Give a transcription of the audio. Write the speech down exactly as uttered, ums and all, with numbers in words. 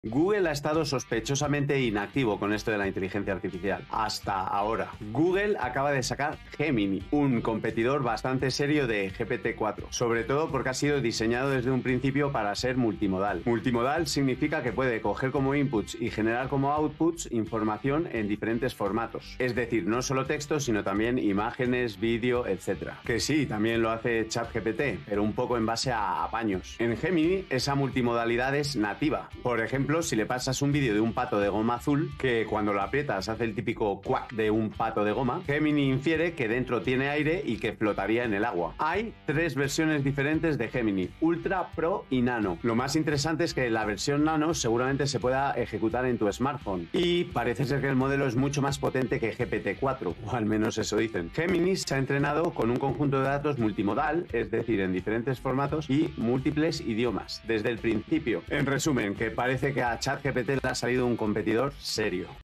Google ha estado sospechosamente inactivo con esto de la inteligencia artificial, hasta ahora. Google acaba de sacar Gemini, un competidor bastante serio de G P T cuatro, sobre todo porque ha sido diseñado desde un principio para ser multimodal. Multimodal significa que puede coger como inputs y generar como outputs información en diferentes formatos, es decir, no solo texto, sino también imágenes, vídeo, etcétera. Que sí, también lo hace ChatGPT, pero un poco en base a apaños. En Gemini, esa multimodalidad es nativa. Por ejemplo, si le pasas un vídeo de un pato de goma azul, que cuando lo aprietas hace el típico cuac de un pato de goma, Gemini infiere que dentro tiene aire y que flotaría en el agua. Hay tres versiones diferentes de Gemini: Ultra, Pro y Nano. Lo más interesante es que la versión Nano seguramente se pueda ejecutar en tu smartphone, y parece ser que el modelo es mucho más potente que G P T cuatro, o al menos eso dicen. Gemini se ha entrenado con un conjunto de datos multimodal, es decir, en diferentes formatos y múltiples idiomas, desde el principio. En resumen, que parece que a ChatGPT le ha salido un competidor serio.